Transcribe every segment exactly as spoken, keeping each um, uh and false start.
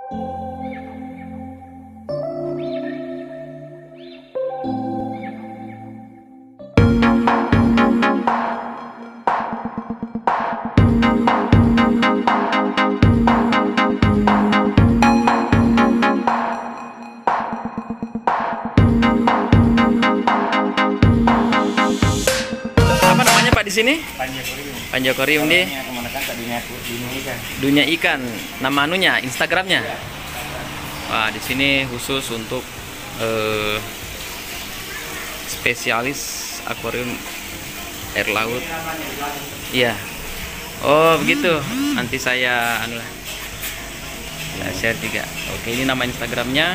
Di sini Panjakorium di dunia ikan. Nama anunya, Instagramnya. Wah, di sini khusus untuk eh, spesialis akuarium air laut. Iya. Oh begitu. Nanti saya anu lah, ya, share juga. Oke, ini nama Instagramnya.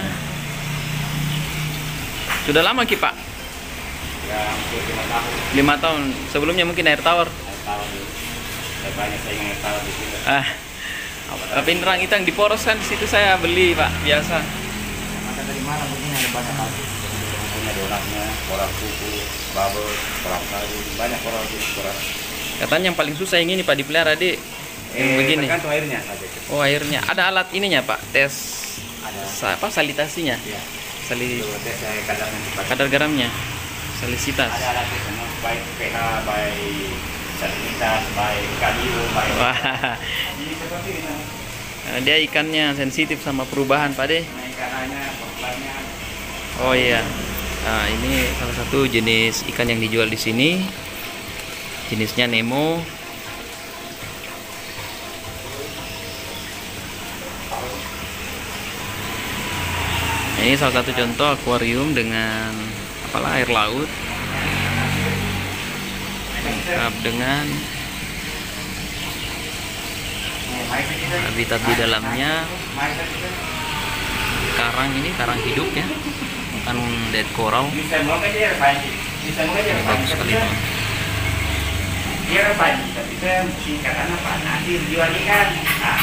Sudah lama Ki Pak? Ya, hampir lima tahun. Lima tahun. Sebelumnya mungkin air tawar. Air tawar dulu. Saya banyak saya air tawar di situ. Ah, tapi nerang itu yang di poros kan di situ saya beli Pak biasa. Maka dari mana begini ada banyak lagi. Punya donatnya, koral kuku, bubble, koral kayu, banyak koral di koral. Katanya yang paling susah yang ini Pak dipelihara di yang Eh, begini. tergantung airnya saja. Oh airnya. Ada alat ininya Pak, tes Ada. sa- apa salitasinya? Ya. Sali Itu tes saya kadarnya dipakai. kadar garamnya, salisitas. Ada alat tes semua, baik pH, baik salinitas, baik kalium, baik. Wah, Jadi seperti ini. nah, dia ikannya sensitif sama perubahan Pak De. Nah, ikanannya, pokoknya. Oh iya. Nah, ini salah satu jenis ikan yang dijual di sini. Jenisnya Nemo. Ini salah satu contoh akuarium dengan apalah air laut. Lengkap dengan habitat di dalamnya. Karang ini karang hidup ya, bukan dead coral. Bisa mau aja banyak. Bisa mau aja Ini bagus sekali teman. Dia banyak, tapi saya singkatan apa? Nanti dijual ikan. Nah,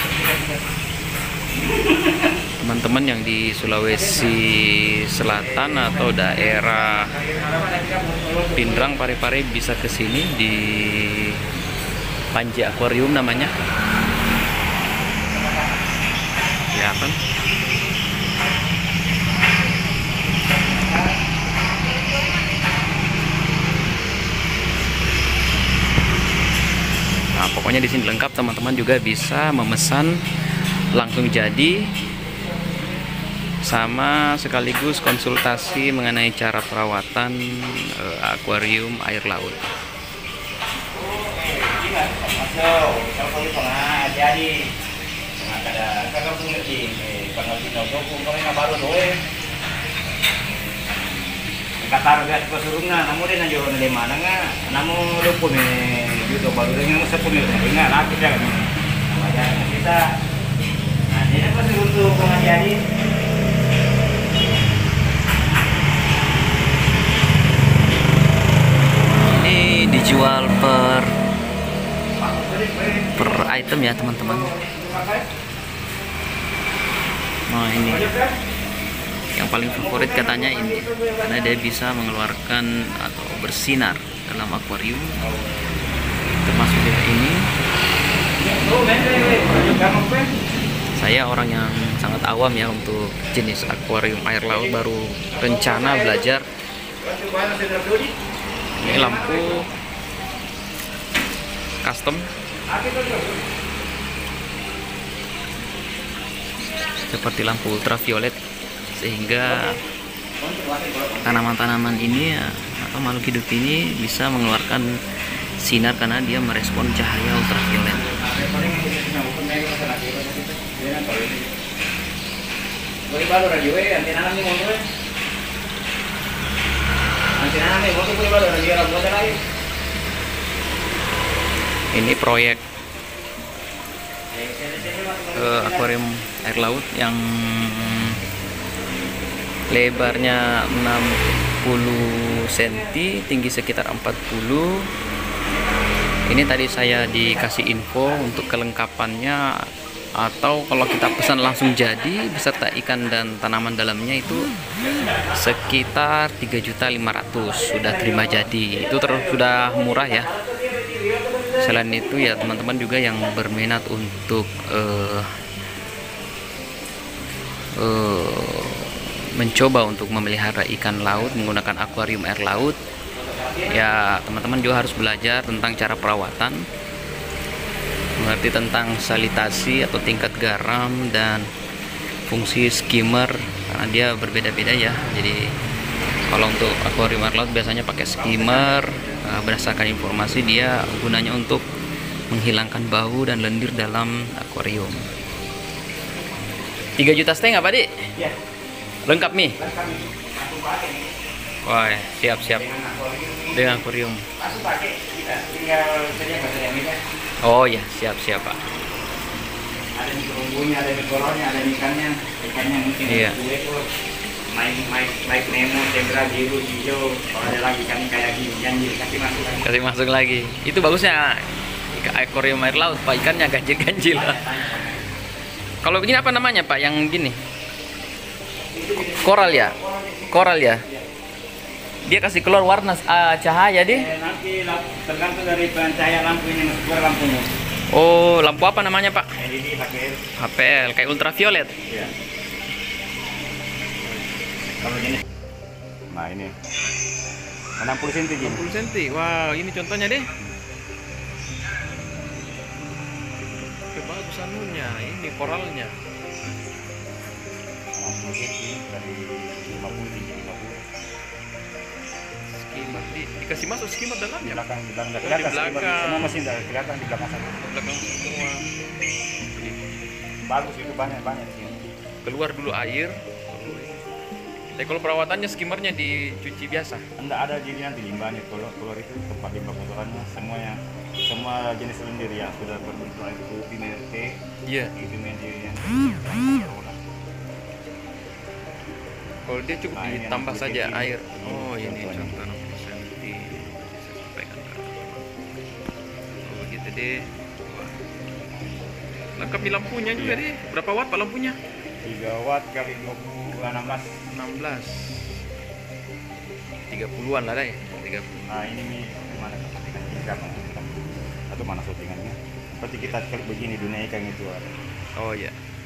Teman-teman yang di Sulawesi Selatan atau daerah Pindrang Pare-Pare bisa ke sini di Panji Aquarium namanya. Ya kan? Nah, pokoknya di sini lengkap, teman-teman juga bisa memesan langsung jadi sama sekaligus konsultasi mengenai cara perawatan uh, akuarium air laut. jadi ada kakak punya di pengerti nodok kemarin baru doe kata harga kesurungnya namun dia nanti orang dari mana nggak namun lu pun itu baru dengan sepuluh nggak lagi dah namanya kita nah ini pasti untuk pengajari Ini dijual per per item ya teman-teman. Nah ini yang paling favorit katanya ini karena dia bisa mengeluarkan atau bersinar dalam akuarium, termasuk dia ini. Saya orang yang sangat awam ya untuk jenis akuarium air laut, baru rencana belajar. Ini lampu custom seperti lampu ultraviolet, sehingga tanaman-tanaman ini ya, atau makhluk hidup ini bisa mengeluarkan sinar karena dia merespon cahaya ultraviolet. Ini proyek uh, akuarium air laut yang lebarnya enam puluh sentimeter, tinggi sekitar empat puluh. Ini tadi saya dikasih info untuk kelengkapannya, atau kalau kita pesan langsung jadi beserta ikan dan tanaman dalamnya itu sekitar tiga juta lima ratus ribu sudah terima jadi. Itu terus sudah murah ya. Selain itu ya teman-teman juga yang berminat untuk uh, uh, mencoba untuk memelihara ikan laut menggunakan akuarium air laut, ya teman-teman juga harus belajar tentang cara perawatan, mengerti tentang sanitasi atau tingkat garam dan fungsi skimmer, karena dia berbeda-beda ya. Jadi kalau untuk akuarium air laut biasanya pakai skimmer, berdasarkan informasi dia gunanya untuk menghilangkan bau dan lendir dalam akuarium. Tiga juta setengah Pak Dik? Iya. Lengkap nih? Lengkap nih. Langsung pakai nih. Wah, siap-siap. Dengan akuarium. Dengan akuarium. Langsung pakai. Kita tinggal saja baterai ini kan. Oh ya, siap-siap Pak. Ada nih kerumbunya, ada nih koralnya, ada nih ikannya. Ikannya mungkin Iya. dua ekor. Main main main Nemo, zebra, biru, hijau. Kalau ada lagi ikan kayak gini, ganjil kasih masuk lagi. Kasih masuk lagi. Itu bagusnya akuarium air laut Pak, ikannya ganjil-ganjil. Kalau begini apa namanya Pak yang gini? Koral ya? Koral ya? Dia kasih keluar warna uh, cahaya deh. Eh, nanti lamp- tergantung dari pencahayaan lampu ini, masuk keluar lampunya. Oh, lampu apa namanya Pak? L E D pakai. H P L, kayak ultraviolet. Iya. Kalau ini. Nah ini. enam puluh sentimeter enam gini. puluh sentimeter. Wow, ini contohnya deh. Bagus anunya, ini koralnya. enam puluh sentimeter dari lima puluh tinggi lima puluh. Skimmer di, dikasih masuk skimmer Di dalamnya. belakang di belakang nggak Oh, di kelihatan sih, belakang. semua mesin dari kelihatan di belakang sana. Belakang semua. Bagus itu banyak banyak di sini. Keluar dulu air. Tapi kalau perawatannya skimmernya dicuci biasa. Enggak ada jadi nanti limbahnya keluar keluar itu tempat limbah kotorannya semuanya semua jenis lendir yang sudah berbentuk air putih merah teh Iya. itu menjadi yang Kalau dia cukup Nah, ini ditambah enam puluh saja sentimeter. air. Oh, ini Contohnya. contoh enam puluh sentimeter. Saya sampaikan ke teman-teman. Oh, gitu deh. Wah. Lengkap di lampunya juga Iya. deh. Berapa watt Pak lampunya? tiga watt kali dua puluh enam belas. enam belas. tiga puluhan lah deh. tiga puluh. Nah ini nih mana settingan ini kan atau mana settingannya? Seperti kita klik begini dunia ikan itu ada. Oh iya.